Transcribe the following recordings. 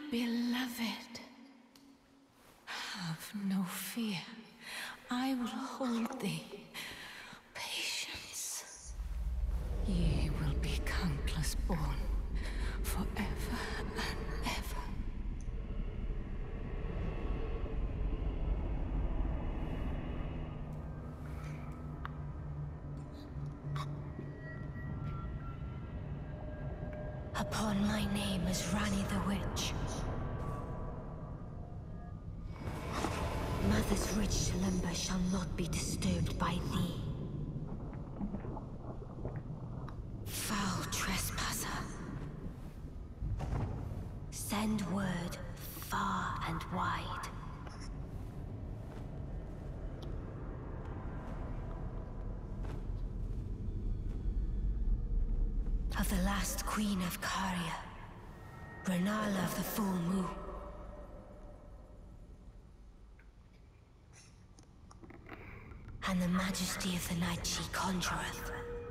Beloved, have no fear. I will hold thee. Patience. Ye will be countless born, forever and ever. Upon my name as Ranni the Witch. Mother's rich slumber shall not be disturbed by thee. Foul trespasser. Send word far and wide. Of the last queen of Caria, Rennala of the Full Moon. And the majesty of the night she conjureth.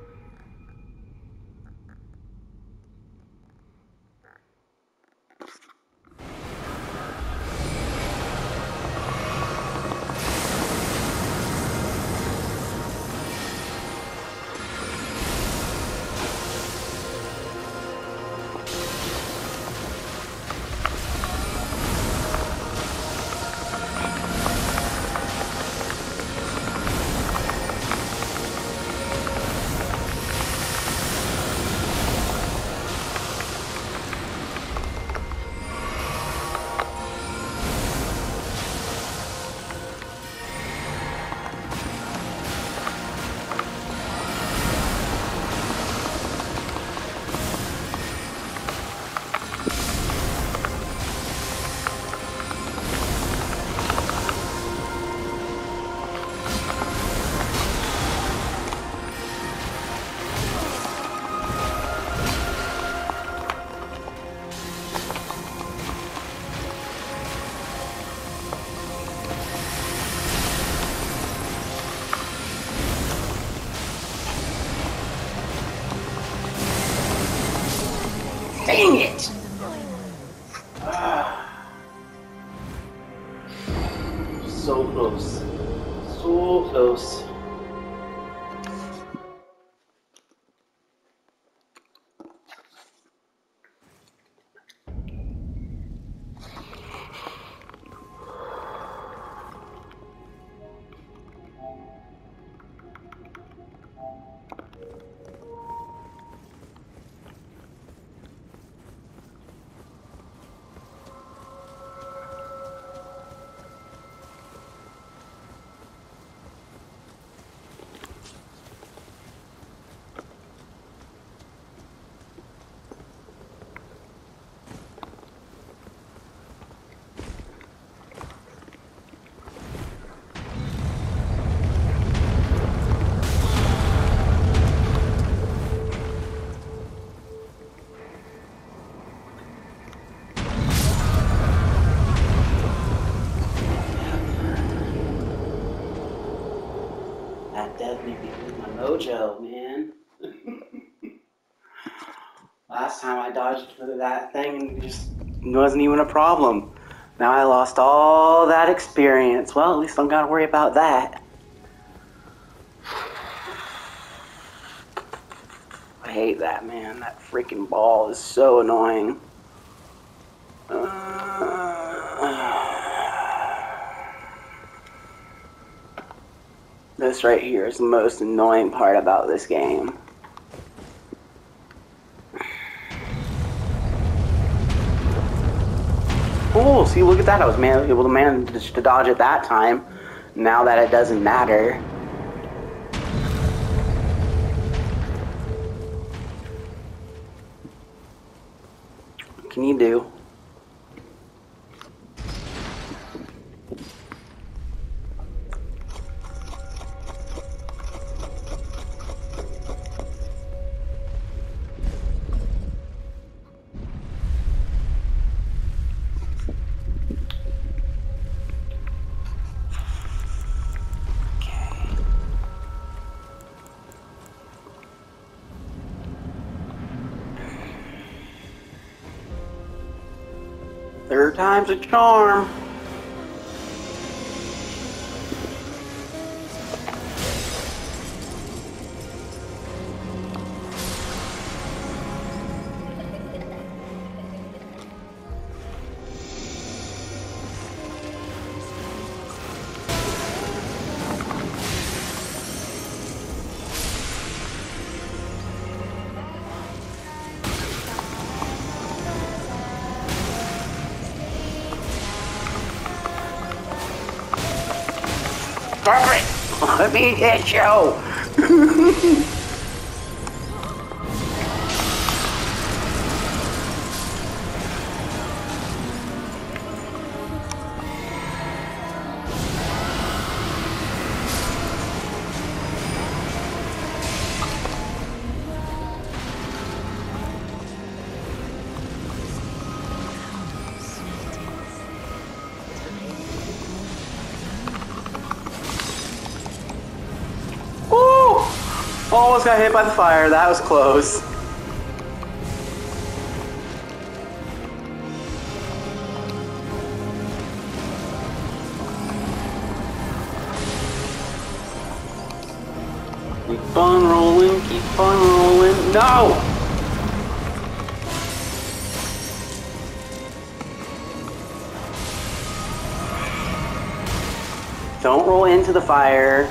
Dang it! So close. So close. That definitely beat my mojo, man. Last time I dodged for that thing, just wasn't even a problem. Now I lost all that experience. Well, at least I don't gotta worry about that. I hate that, man. That freaking ball is so annoying. This right here is the most annoying part about this game. Oh, see, look at that. I was able to manage to dodge it that time. Now that it doesn't matter. What can you do? Third time's a charm. Perfect! Let me hit you! Almost got hit by the fire. That was close. Keep on rolling. Keep on rolling. No! Don't roll into the fire.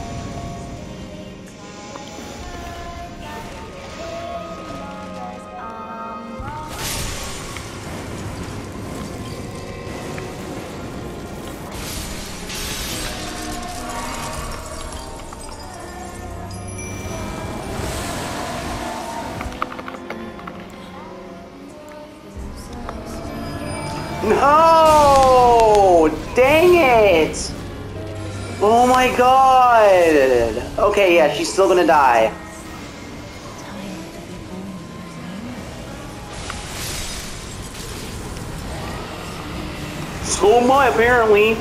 No! Dang it! Oh my god! Okay, yeah, she's still gonna die. So am I, apparently.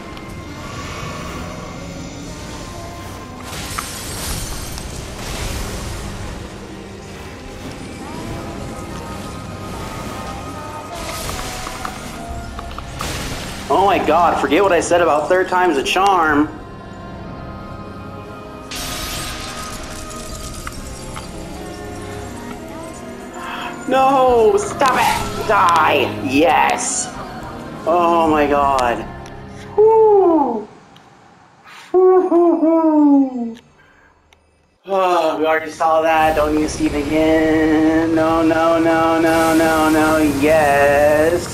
Oh my god, forget what I said about third time's a charm. No, stop it! Die! Yes! Oh my god. Woo! Oh, we already saw that. Don't need to see it again. No, no, no, no, no, no. Yes.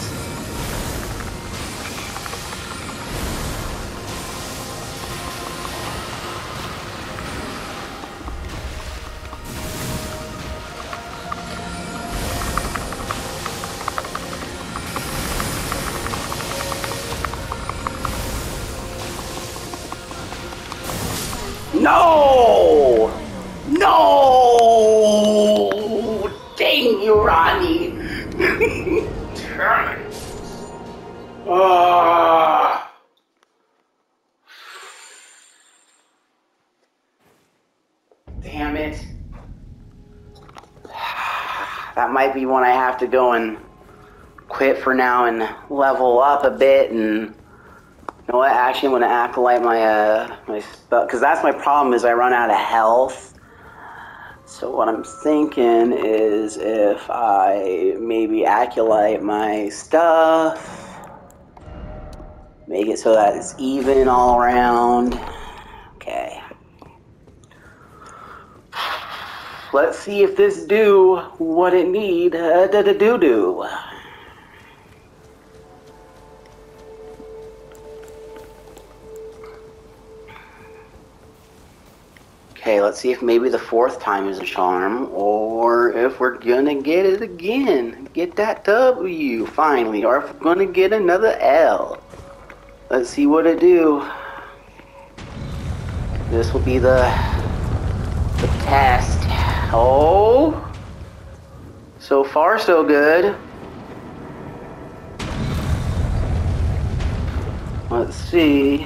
No! No! Dang you, Ronnie! Damn it. That might be when I have to go and quit for now and level up a bit and... You know what? Actually, I'm going to acolyte my spell, because that's my problem, is I run out of health. So what I'm thinking is if I maybe acolyte my stuff, make it so that it's even all around. Okay. Let's see if this do what it need to do. Okay, let's see if maybe the fourth time is a charm, or if we're gonna get it again. Get that W, finally, or if we're gonna get another L. Let's see what it do. This will be the test. Oh! So far, so good. Let's see.